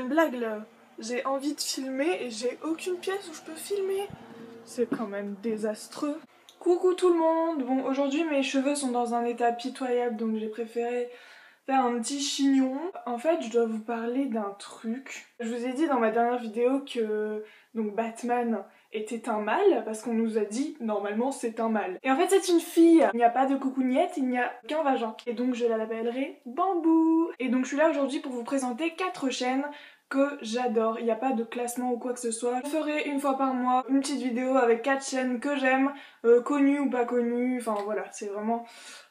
une blague là. J'ai envie de filmer et j'ai aucune pièce où je peux filmer. C'est quand même désastreux. Coucou tout le monde. Bon, aujourd'hui mes cheveux sont dans un état pitoyable donc j'ai préféré faire un petit chignon. En fait, je dois vous parler d'un truc. Je vous ai dit dans ma dernière vidéo que donc Batman était un mâle parce qu'on nous a dit normalement c'est un mâle. Et en fait c'est une fille. Il n'y a pas de coucougnette, il n'y a qu'un vagin. Et donc je l'appellerai Bambou. Et donc je suis là aujourd'hui pour vous présenter 4 chaînes que j'adore. Il n'y a pas de classement ou quoi que ce soit. Je ferai une fois par mois une petite vidéo avec 4 chaînes que j'aime, connues ou pas connues. Enfin voilà, c'est vraiment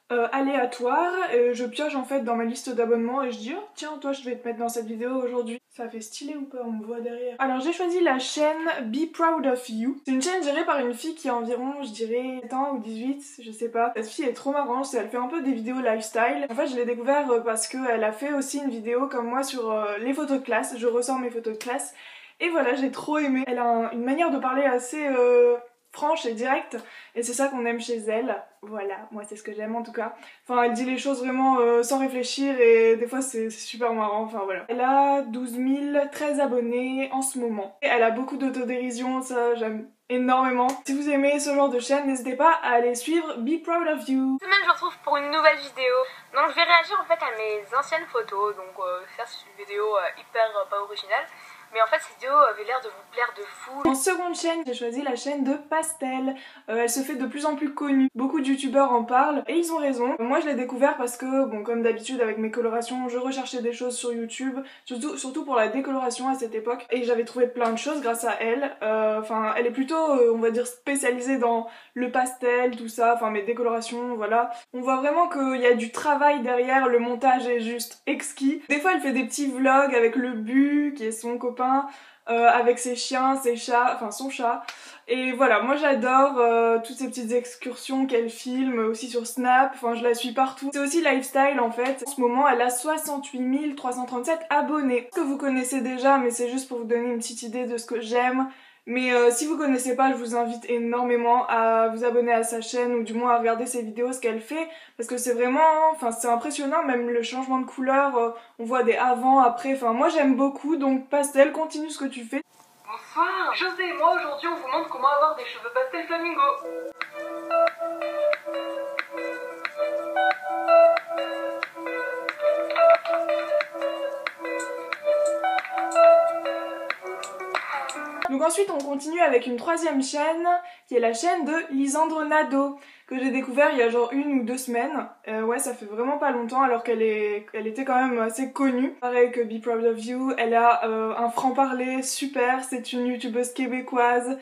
aléatoire. Je pioche en fait dans ma liste d'abonnements et je dis oh tiens toi je vais te mettre dans cette vidéo aujourd'hui. Ça fait stylé ou pas? On me voit derrière. Alors j'ai choisi la chaîne Be Proud of You. C'est une chaîne gérée par une fille qui a environ je dirais 7 ans ou 18, je sais pas. Cette fille est trop marrante, elle fait un peu des vidéos lifestyle. En fait je l'ai découvert parce qu'elle a fait aussi une vidéo comme moi sur les photos de classe. Je ressors mes photos de classe. Et voilà, j'ai trop aimé. Elle a une manière de parler assez franche et directe, et c'est ça qu'on aime chez elle. Voilà, moi c'est ce que j'aime en tout cas. Enfin, elle dit les choses vraiment sans réfléchir et des fois c'est super marrant, enfin voilà. Elle a 12 013 abonnés en ce moment. Et elle a beaucoup d'autodérision, ça j'aime énormément. Si vous aimez ce genre de chaîne, n'hésitez pas à aller suivre Be Proud of You. Cette semaine je vous retrouve pour une nouvelle vidéo. Donc je vais réagir en fait à mes anciennes photos, donc ça c'est une vidéo hyper pas originale. Mais en fait cette vidéo avait l'air de vous plaire de fou. En seconde chaîne, j'ai choisi la chaîne de Pastel. Elle se fait de plus en plus connue. Beaucoup de youtubeurs en parlent et ils ont raison. Moi je l'ai découvert parce que, bon comme d'habitude avec mes colorations, je recherchais des choses sur YouTube. Surtout pour la décoloration à cette époque. Et j'avais trouvé plein de choses grâce à elle. Enfin elle est plutôt, on va dire, spécialisée dans le pastel, tout ça. Enfin mes décolorations, voilà. On voit vraiment qu'il y a du travail derrière, le montage est juste exquis. Des fois elle fait des petits vlogs avec le Bu, qui est son copain. Avec ses chiens, ses chats, enfin son chat. Et voilà, moi j'adore toutes ces petites excursions qu'elle filme, aussi sur Snap, enfin je la suis partout. C'est aussi lifestyle en fait. En ce moment elle a 68 337 abonnés. Que vous connaissez déjà, mais c'est juste pour vous donner une petite idée de ce que j'aime. Mais si vous connaissez pas, je vous invite énormément à vous abonner à sa chaîne ou du moins à regarder ses vidéos, ce qu'elle fait, parce que c'est vraiment, enfin c'est impressionnant, même le changement de couleur, on voit des avant, après, enfin moi j'aime beaucoup, donc Pastel, continue ce que tu fais. Bonsoir, José et moi aujourd'hui on vous montre comment avoir des cheveux pastel flamingo. Donc ensuite on continue avec une troisième chaîne qui est la chaîne de Lisandre Nadeau que j'ai découvert il y a genre 1 ou 2 semaines. Ouais ça fait vraiment pas longtemps alors qu'elle était quand même assez connue. Pareil que Be Proud of You, elle a un franc-parler super, c'est une youtubeuse québécoise.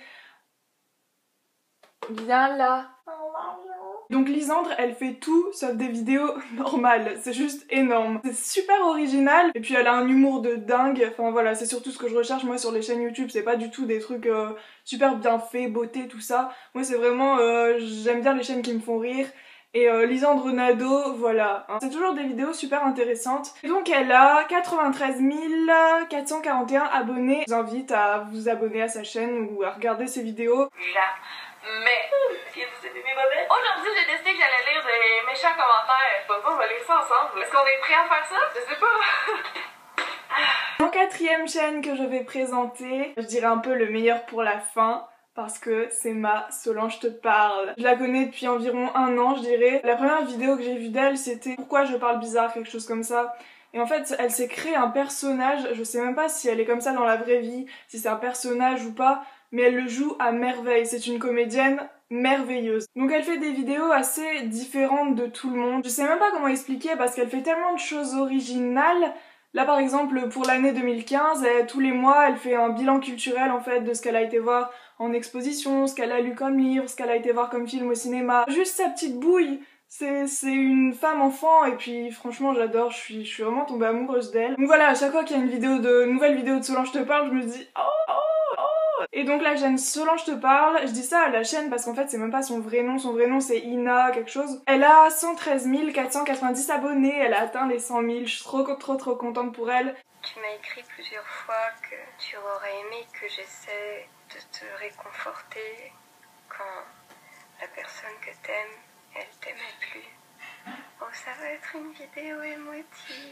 Viens là. Donc Lisandre, elle fait tout sauf des vidéos normales, c'est juste énorme. C'est super original et puis elle a un humour de dingue, enfin voilà, c'est surtout ce que je recherche moi sur les chaînes YouTube, c'est pas du tout des trucs super bien faits, beauté, tout ça. Moi c'est vraiment, j'aime bien les chaînes qui me font rire. Et Lisandre Nadeau, voilà, hein. C'est toujours des vidéos super intéressantes. Et donc elle a 93 441 abonnés. Je vous invite à vous abonner à sa chaîne ou à regarder ses vidéos. Mais, si vous aimez mes bobettes, aujourd'hui j'ai décidé que j'allais lire des méchants commentaires. Bon, on va lire ça ensemble. Est-ce qu'on est prêts à faire ça? Je sais pas. En quatrième chaîne que je vais présenter, je dirais un peu le meilleur pour la fin. Parce que c'est ma Solange te parle. Je la connais depuis environ 1 an je dirais. La première vidéo que j'ai vue d'elle c'était pourquoi je parle bizarre, quelque chose comme ça. Et en fait elle s'est créée un personnage, je sais même pas si elle est comme ça dans la vraie vie, si c'est un personnage ou pas, mais elle le joue à merveille, c'est une comédienne merveilleuse. Donc elle fait des vidéos assez différentes de tout le monde. Je sais même pas comment expliquer parce qu'elle fait tellement de choses originales. Là par exemple pour l'année 2015, tous les mois elle fait un bilan culturel en fait de ce qu'elle a été voir en exposition, ce qu'elle a lu comme livre, ce qu'elle a été voir comme film au cinéma. Juste sa petite bouille, c'est une femme enfant et puis franchement j'adore, je suis vraiment tombée amoureuse d'elle. Donc voilà, à chaque fois qu'il y a une nouvelle vidéo de Solange te parle, je me dis oh. Et donc la chaîne Solange te parle, je dis ça à la chaîne parce qu'en fait c'est même pas son vrai nom c'est Ina quelque chose. Elle a 113 490 abonnés, elle a atteint les 100 000, je suis trop contente pour elle. Tu m'as écrit plusieurs fois que tu aurais aimé que j'essaie de te réconforter quand la personne que t'aimes, elle t'aimait plus. Oh ça va être une vidéo émotive.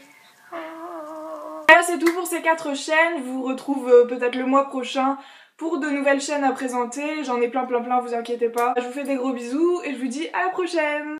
Voilà, c'est tout pour ces 4 chaînes. Je vous retrouve peut-être le mois prochain pour de nouvelles chaînes à présenter. J'en ai plein, vous inquiétez pas. Je vous fais des gros bisous et je vous dis à la prochaine.